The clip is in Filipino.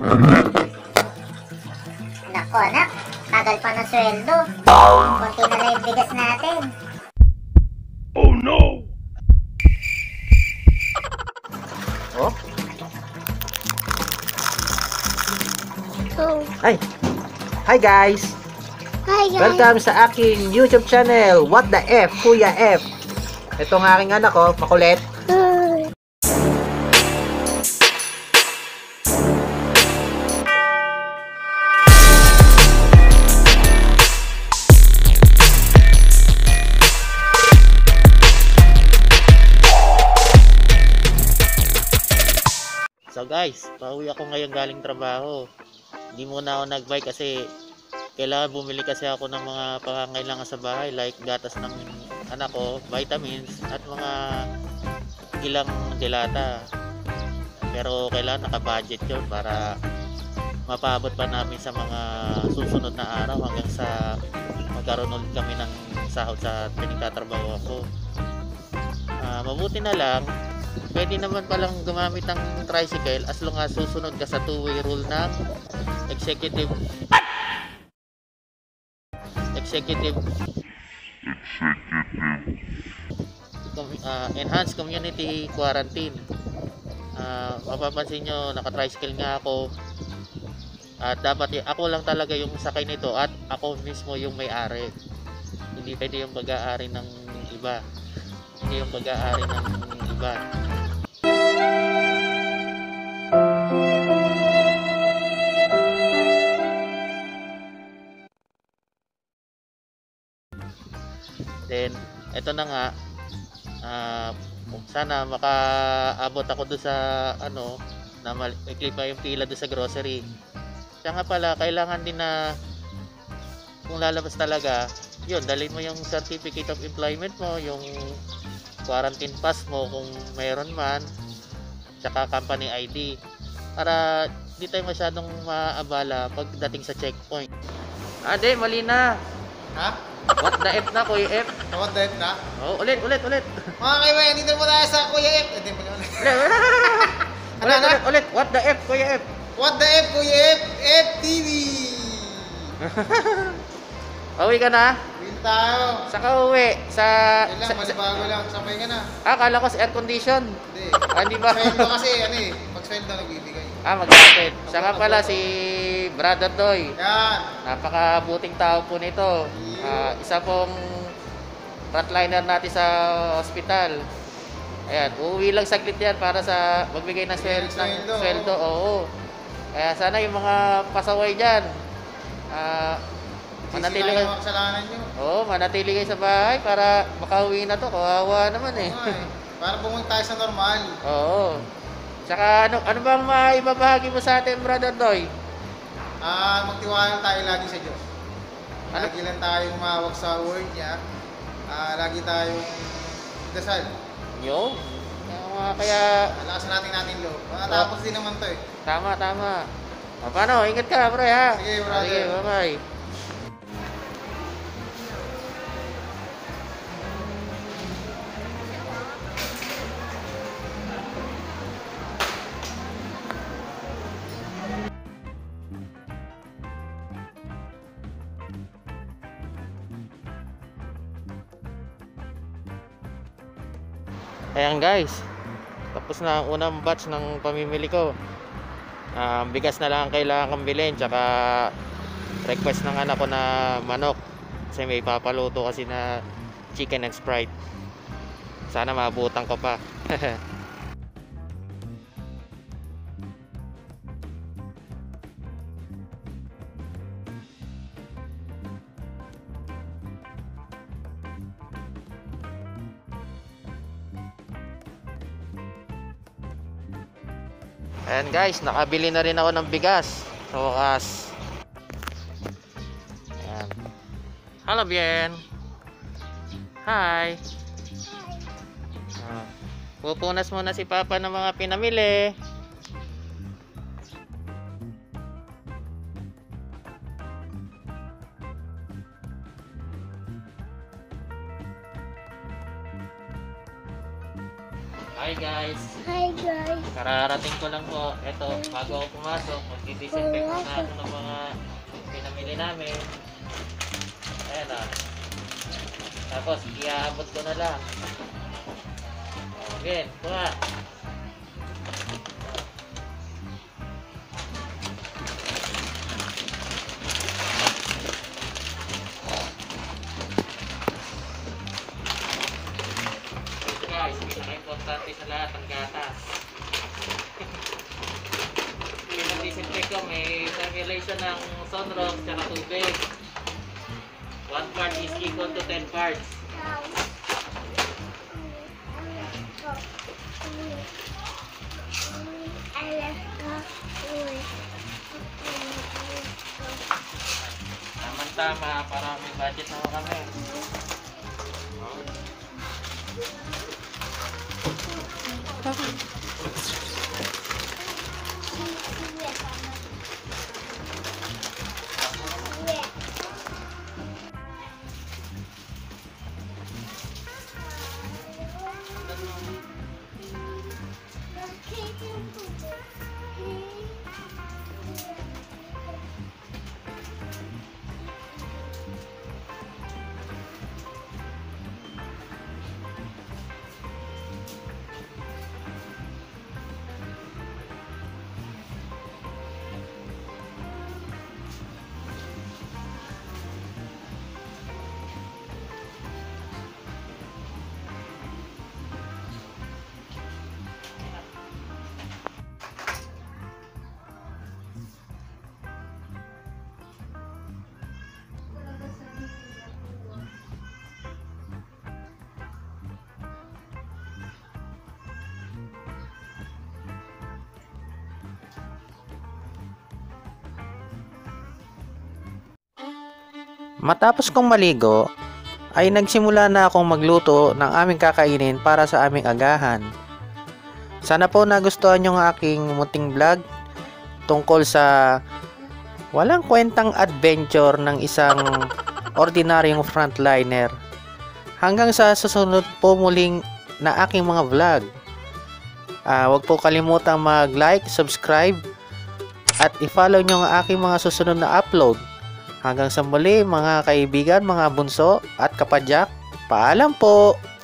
Nako anak, tagal pa ng sweldo. Konti na lang yung bigas natin. Oh no! Oh? Oh. Ay! Hi guys! Hi guys. Welcome sa aking YouTube channel, What the F, Kuya F. Ito ang aking anak ko, makulit. Hi. So guys, pauwi ako ngayon galing trabaho. Hindi muna ako nag-bike kasi kailangan bumili kasi ako ng mga pangangailangan sa bahay like gatas ng anak ko, vitamins at mga ilang delata. Pero kailangan naka-budget yun para mapaabot pa namin sa mga susunod na araw hanggang sa magkaroon ulit kami ng sahod sa pinagtatrabaho ako. Mabuti na lang pwede naman palang gumamit ng tricycle as long as susunod ka sa two-way rule ng executive enhanced community quarantine. Mapapansin nyo, naka-tricycle nga ako at dapat ako lang talaga yung sakay nito at ako mismo yung may-ari. Hindi pwede yung pag-aari ng iba. Then, eto na nga, sana makaabot ako doon sa na maikli pa yung pila doon sa grocery. Kaya nga pala, kailangan din na kung lalabas talaga, yun, dalhin mo yung certificate of employment mo, yung quarantine pass mo kung mayroon man, tsaka company ID para di tayo masyadong maabala pagdating sa checkpoint. Ade, mali na. Ha? What the F na, Kuya F? What the F na? Oh, ulit. Mga kaibigan, dito mo tayo sa Kuya F. Ulit. What the F, Kuya F? What the F, Kuya F? FTV! Uwi ka na? Win tayo. Saka uwi? Malibago lang. Sabay ka na. Akala ko sa air condition. Hindi. Hindi ba? Sweldo kasi, pag sweldo nagbibigay. Magkakapit. Saka pala si Brother Doy. Yan. Napakabuting tao po nito. Isa pong frontliner natin sa hospital. Ayan, uuwi lang saglit yan para sa magbigay ng sweldo. Oo. Kaya sana yung mga pasaway dyan, manatili kayo. Manatili kayo sa bahay para makauwi na to. Kawawa naman eh. Para pumunta tayo sa normal. Oo. Tsaka ano bang maibabahagi mo sa atin, Brother Doy? Magtiwala tayo lagi sa Diyos. Lagi lang tayong umawag sa word niya. Lagi tayong dasal. Yo. Kaya lakasan natin loob. Tapos din naman to eh. Tama. Paano? Ingat ka, bro, ha? Sige, brother. Sige, bye-bye. Ayan guys, tapos na ang unang batch ng pamimili ko. Bigas na lang ang kailangan kong bilhin, tsaka request ng anak ko na manok kasi may papaluto kasi na chicken and Sprite. Sana maabutan ko pa. Ayan guys, nakabili na rin ako ng bigas sa wakas. Ayan. Hello bien. Hi. Pupunas muna si Papa ng mga pinamili. Hi guys. guys. Hi guys. Kararating ko lang po. Ito, bago ako pumasok, magdi-disinfect na ako ng mga pinamili namin. Ayan o. Tapos, iaabot ko na lang. Okay, kuha. Guys, pinaka-importante sa lahat ang gatas. Pinag-disinfect ko, may formulation ng sunrock at tubig. 1 part is equal to 10 parts. Tama-tama para may budget na kami. Matapos kong maligo, ay nagsimula na akong magluto ng aming kakainin para sa aming agahan. Sana po nagustuhan yung aking munting vlog tungkol sa walang kwentang adventure ng isang ordinaryong frontliner. Hanggang sa susunod po muling na aking mga vlog. Huwag po kalimutang mag-like, subscribe, at i-follow nyo ang aking mga susunod na upload. Hanggang sa muli mga kaibigan, mga bunso at kapadyak, paalam po!